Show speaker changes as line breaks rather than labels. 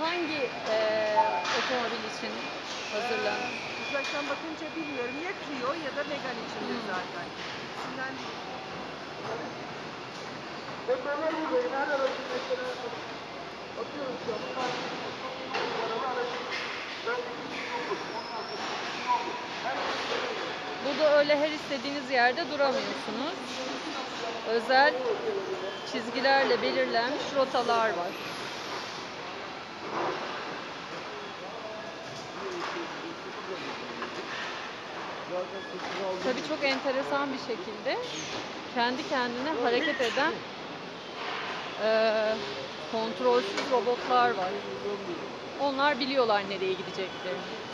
hangi otomobil için hazırlanır?
Uzaktan bakınca bilmiyorum. Ya Clio ya da Megane içindir zaten. İkisinden biri.
Burada öyle her istediğiniz yerde duramıyorsunuz. Özel çizgilerle belirlenmiş rotalar var. Tabii çok enteresan bir şekilde kendi kendine hareket eden kontrolsüz robotlar var. Onlar biliyorlar nereye gideceklerini.